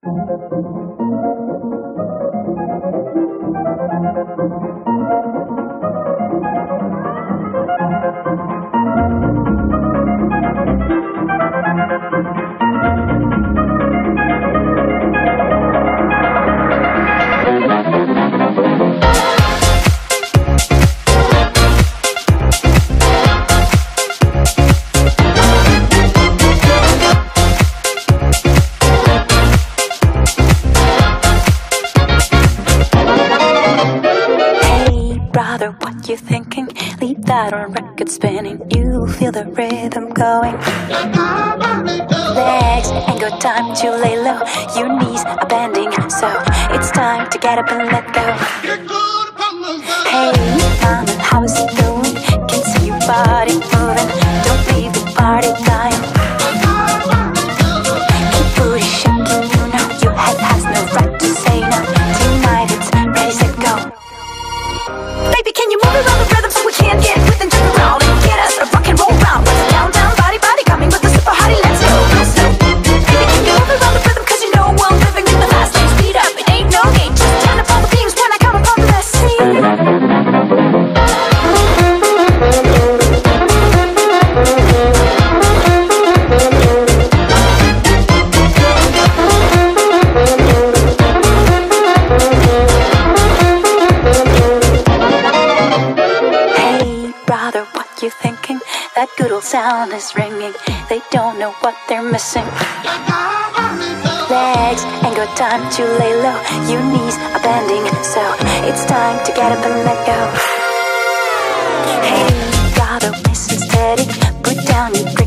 Brother, what you thinking? Leave that on record spinning. You feel the rhythm going. Legs ain't got time to lay low. Your knees are bending, so it's time to get up and let go. Hey, mama, how is it going? Can see your body moving. Don't leave the party dying. Keep booty shaking, you know your head has no right to say no. Tonight it's ready, set, go. Baby, can you move around the rhythm so we can get with and jump around and get us a rock and roll round? What's down, down, body, body, coming with the super hottie, let's go, real slow. Baby, can you move around the rhythm, cause you know I'm living in the fast lane, speed up, it ain't no game, just turn up all the beams when I come upon the scene. You thinking that good old sound is ringing? They don't know what they're missing. Legs ain't got time to lay low. Your knees are bending, so it's time to get up and let go. Hey, brother, listen steady. Put down your